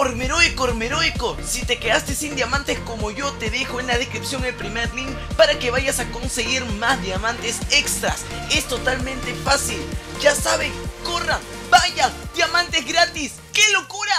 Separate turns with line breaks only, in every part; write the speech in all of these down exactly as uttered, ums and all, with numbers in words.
Ormeroico, Ormeroico, si te quedaste sin diamantes como yo, te dejo en la descripción el primer link para que vayas a conseguir más diamantes extras. Es totalmente fácil, ya saben, corran, vayan, diamantes gratis, ¡qué locura!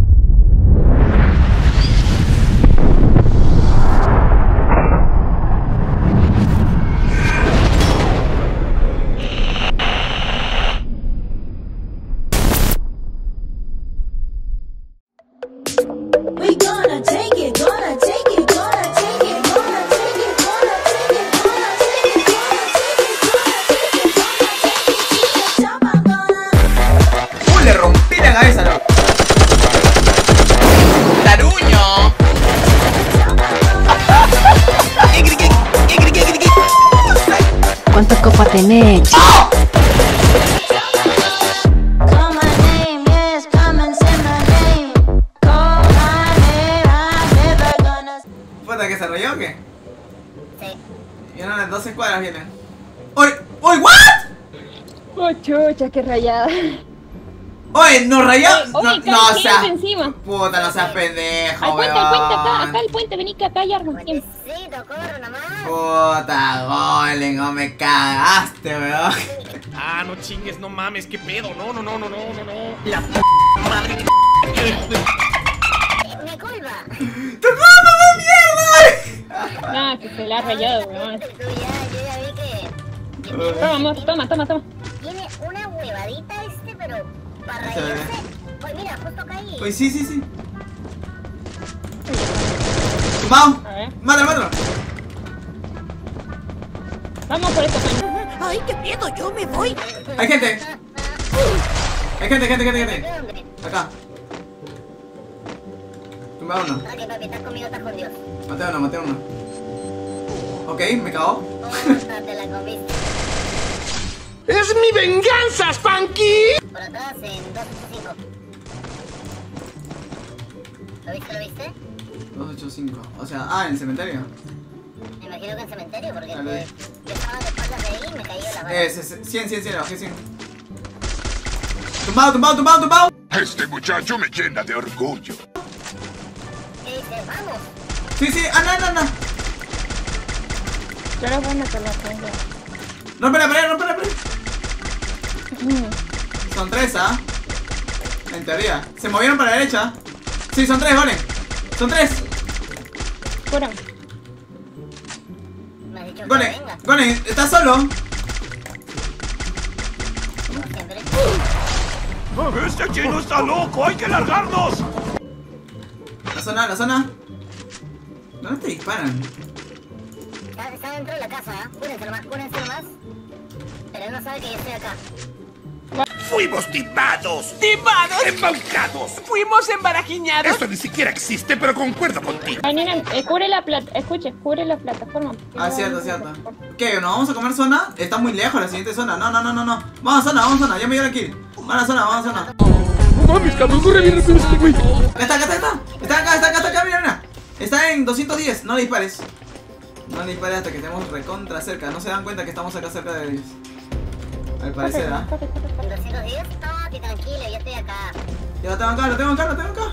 Le rompí la cabeza, ¿no?
¡Taruño!
¿Cuántas copas tenés?
¡Oh!
¿Puta que se rayó o qué?
Sí.
Y ahora las doce cuadras vienen. ¡Uy! ¡Uy! ¿What?
Oh, chucha, qué rayada.
Oye, nos rayamos.
Oye,
No,
oye,
no, o
cae
sea.
gente encima.
Puta, no seas pendejo,
Al puente, al puente, acá, acá
weón.
el puente, vení que acá hay armas. ¿Quién?
Necesito, corre nomás.
Puta, Golem, no me cagaste, weón.
Ah, no chingues, no mames, qué pedo, no, no, no, no, no, no, no.
La p madre que...
Mi culpa.
¡Tu mamá de mierda!
Ah, que se la ha rayado, weón.
Tú ya, yo ya vi que, que
Toma, amor, toma, toma, toma.
tiene una huevadita este, pero para
Se ve.
rayarse. Pues mira, justo caí.
Pues sí, sí, sí. Tumbao.
A ver.
Mátalo, mátalo.
Vamos por esta puente.
Ay, qué miedo, yo me voy.
Hay gente. Hay gente, gente, gente, gente.
¿Dónde?
Acá. Tumbao uno.
Ahora que papi, estás conmigo, estás con Dios.
Maté uno, maté uno. Ok, me cagó.
Puta, te la comiste.
¡Es mi venganza, Spanky!
Por atrás en dos ocho cinco. ¿Lo viste, lo viste?
dos ocho cinco. O sea, ah, en el cementerio.
Me imagino que en cementerio, porque
Dale.
pues, yo estaba de espaldas de ahí y me cayó la bala.
Eh, cien, cien, cien, le bajé cien. Tumbao, tumbao, tumbao, tumbao.
Este muchacho me llena de orgullo.
¿Qué dices? Vamos.
Sí, sí, anda, anda, anda.
Yo era buena con la tengo.
Rompe la pared, rompe la pared.
Mm.
Son tres, ¿ah? En teoría. Se movieron para la derecha. Sí, son tres, Golem. Son tres.
Fuera.
Me has dicho que
Golem,
venga,
Golem, ¿estás solo?
como siempre.
¡Este chino está loco! ¡Hay que largarnos!
La zona, la zona. ¿Dónde te disparan?
Está, está dentro de la casa, ¿eh? Cúrense nomás, cúrense nomás. Pero él no sabe que yo estoy acá.
Fuimos timados.
¡Timados!
Embaucados.
¡Fuimos embarajiñados!
Esto ni siquiera existe, pero concuerdo contigo.
Vanina, eh, cubre la plata, escuche, cubre la plataforma.
Ah, cierto, cierto. ¿Qué? ¿Nos vamos a comer zona? Está muy lejos la siguiente zona. No, no, no, no, no. Vamos a zona, vamos a zona. Ya me dio la kill. Vamos a zona, vamos a zona.
¡No mames, cabrón! ¡Corre bien rápido este güey!
Acá está, acá está, está. Está acá, está acá, está acá, mira, mira. Está en doscientos diez. No le dispares. No le dispares hasta que estemos recontra cerca. No se dan cuenta que estamos acá cerca de ellos. Al parecer, ¿ah?
En doscientos diez, papi, tranquilo, yo estoy acá.
Ya lo tengo acá, lo tengo acá, lo tengo acá.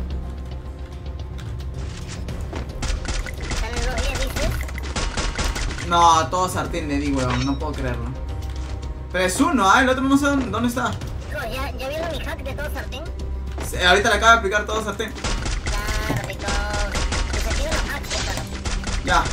¿Están en los diez, dices?
No, todo sartén le di, weón. No puedo creerlo. Pero es uno, ¿ah? El otro no sé dónde, dónde está.
Chicos, ¿ya, ¿ya vieron mi hack de todo sartén?
Sí, ahorita le acabo de aplicar todo sartén.
Claro, rico. Desactiven los hacks, déjalo.
Ya.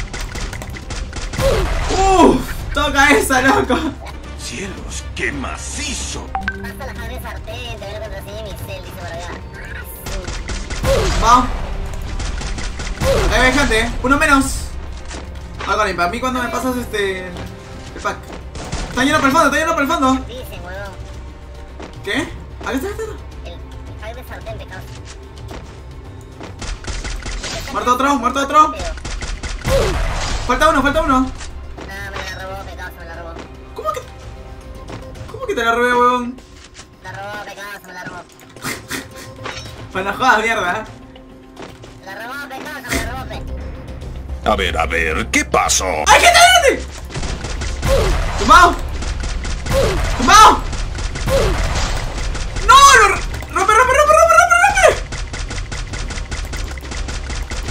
Uff, toca esa, loco.
Cielos, qué macizo.
Basta la hack de sartén, te veo la contraseña de mi cel, dice por acá.
Vamos. Ahí ve, gente. Uno menos. Algo para mí cuando me pasas este... el pack. Está lleno por el fondo, está lleno por el fondo.
Dicen, huevón.
¿Qué? Acá está, acá está.
El hack de sartén te causa.
Muerto otro, muerto otro. Falta uno, falta uno.
No, me la robó, pecado, me la robó.
¿Cómo que? ¿Cómo que te la robé, weón?
La robó, pecado, me la robó.
Para jodas, mierda.
La robó, pecado, me la robó, pe.
A ver, a ver, ¿qué pasó?
¡Ay, gente, gente! ¡Tumbao! ¡Tumbao! ¡No! ¡Rompe, rompe, rompe, rompe, rompe, rompe!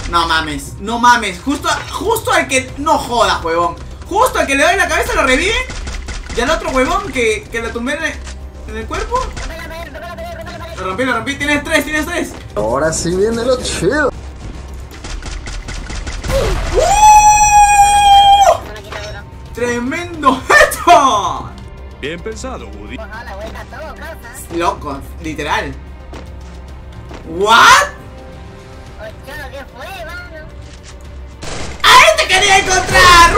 No mames, no mames. Justo, justo al que... No jodas, huevón. Justo al que le doy la cabeza lo revive. Y al otro huevón que, que le tumbé en el, en el cuerpo. Lo rompí, lo rompí. Tienes tres, tienes tres.
Ahora sí viene lo chido.
¡Uh! ¡Tremendo hecho!
Bien pensado, Woody.
Loco, literal. ¿What?
¿Qué fue, mano?
¡Ahí te quería encontrar!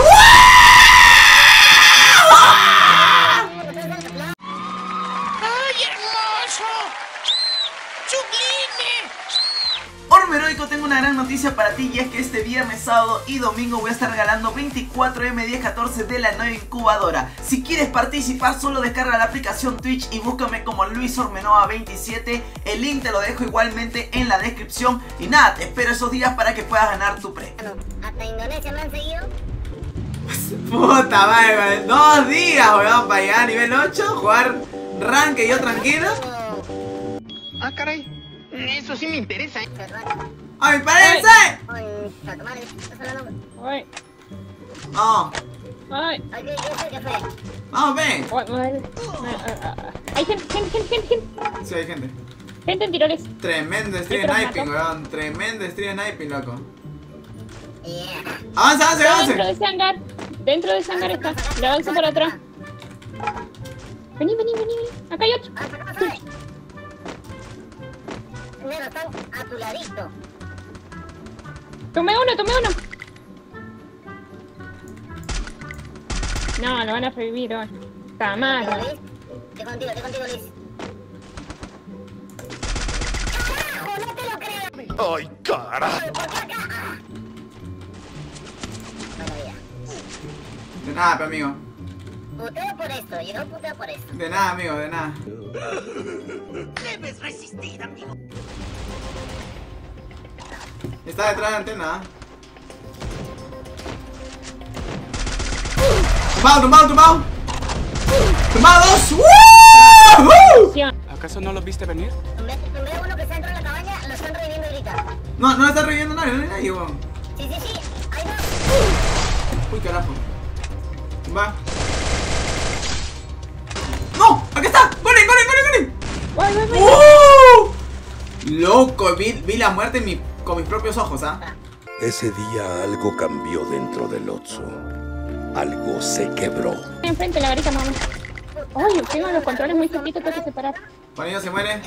¡Ay, hermoso! ¡Sublime! Orbe Heroico, tengo una gran noticia para ti, y es que este viernes, sábado y domingo voy a estar regalando veinticuatro M diez catorce de la nueva incubadora. Si quieres participar, solo descarga la aplicación Twitch y búscame como Luis Ormenova veintisiete. El link te lo dejo igualmente en la descripción. Y nada, te espero esos días para que puedas ganar tu premio.
¿Hasta Indonesia me han seguido?
Puta madre, dos días, weón, para llegar a nivel ocho, jugar rank y yo tranquilo.
Ah, caray. Eso sí me interesa.
¡A mi parece!
Concha, tu madre, ¿estás hablando?
Ay,
Vamos,
ay,
Ay, ¿qué fue? ¿Qué fue?
vamos, ven.
ay, ay, ay, ay. Hay gente, gente, gente, gente, gente.
Sí, hay gente.
Gente en tiroles.
Tremendo stream
Sí, pero
sniping,
mato.
weón. Tremendo stream sniping, loco.
Yeah.
Avanza, avance,
Dentro
avance.
de ese hangar. Dentro de ese hangar está. Le avanzo por atrás. Vení, vení, vení, vení. Acá hay otro.
Ah, ¿qué pasa? Negro, están a tu ladito.
Tomé uno, tomé uno. No, lo van a revivir hoy. Está mal.
Luis, estoy contigo, estoy contigo, Luis. ¡Carajo, no te lo creo!
¡Ay, cara!
¿Por qué acá? Bueno, ya.
De nada, pe, amigo.
Puteo por esto, yo no puteo por esto.
De nada, amigo, de nada.
Debes resistir, amigo.
Está detrás de la antena. Tumbado, tumbado, tumbado. Tumbado dos. ¡Woo!
¿Acaso no lo viste venir?
Tumbé, tumbé uno que está dentro de la cabaña, lo están reviviendo ahorita.
No, no está reviviendo nadie, no hay nadie, weón.
Sí, sí, sí, ahí va.
Uy, carajo. Va. ¡No! ¡Aquí está! ¡Golen, golen, golen,
Voy, voy, voy.
golen! ¡Uh! Loco, vi, vi la muerte en mi, con mis propios ojos, ¿ah?
Ese día algo cambió dentro del Otso. Algo se quebró.
Enfrente la varita, mamá. Ay, tengo los controles muy cerquitos, tengo que separar.
Juanillo se muere.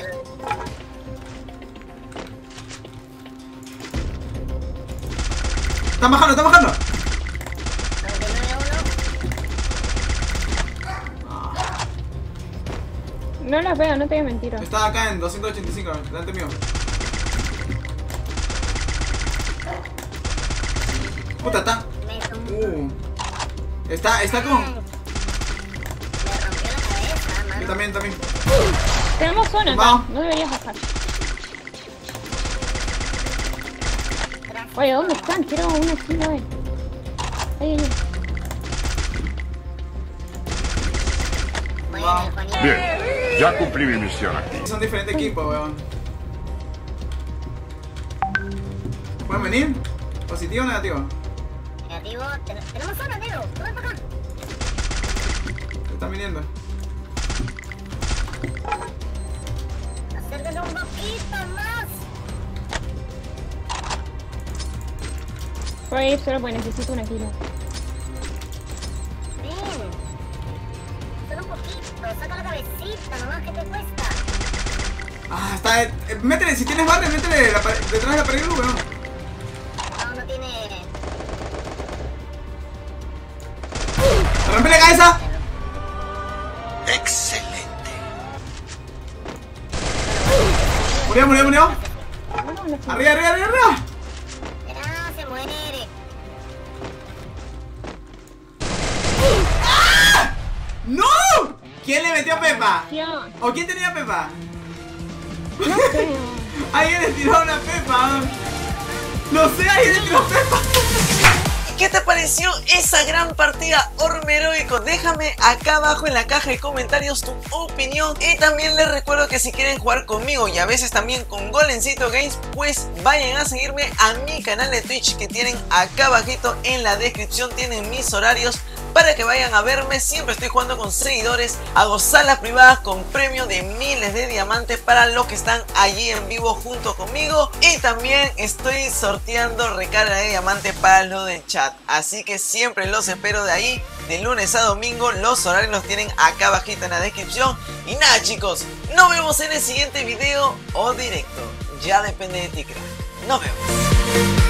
Están bajando, están bajando.
noventa y nueve uno.
No las veo, no te voy a mentir.
Está acá en doscientos ochenta y cinco, delante mío. Puta, está.
Me tumbó.
Uh. Está, está con.
Me rompió la cabeza,
Yo
mano.
también, también.
Tenemos zona acá,
Vamos.
no deberías bajar. Oye, ¿dónde están? Quiero una china, eh. Ay, ay, ay.
Muy
Wow.
bien, Juanito.
Bien, ya cumplí mi misión aquí.
Son diferentes equipos, weón. ¿Pueden venir? ¿Positivo o negativo?
Negativo, ten- tenemos zona, negro. Tú ven para acá.
Están viniendo.
Acércate un poquito más.
Voy a ir solo porque necesito una kilo.
Ven. Solo un poquito. Saca la cabecita, nomás que te cuesta.
Ah, está. Eh, métele, si tienes barrio, métele la pared- detrás de la pared, weón.
No, no tiene.
¡Rompe la cabeza!
Excelente.
Murió, murió, murió.
No, no, no.
Arriba, arriba, arriba, arriba.
Ah, se muere.
¡No! ¿Quién le metió a Pepa?
Tío,
¿O quién tenía Pepa?
no sé.
Alguien le tiró una Pepa. No sé, alguien le tiró Pepa.
¿Qué te pareció esa gran partida Orbe Heroico? Déjame acá abajo en la caja de comentarios tu opinión. Y también les recuerdo que si quieren jugar conmigo y a veces también con Golencito Games, pues vayan a seguirme a mi canal de Twitch que tienen acá abajito en la descripción. Tienen mis horarios para que vayan a verme. Siempre estoy jugando con seguidores, hago salas privadas con premio de miles de diamantes para los que están allí en vivo junto conmigo. Y también estoy sorteando recarga de diamante para los del chat. Así que siempre los espero de ahí, de lunes a domingo. Los horarios los tienen acá abajito en la descripción. Y nada chicos, nos vemos en el siguiente video o directo. Ya depende de ti, crack. Nos vemos.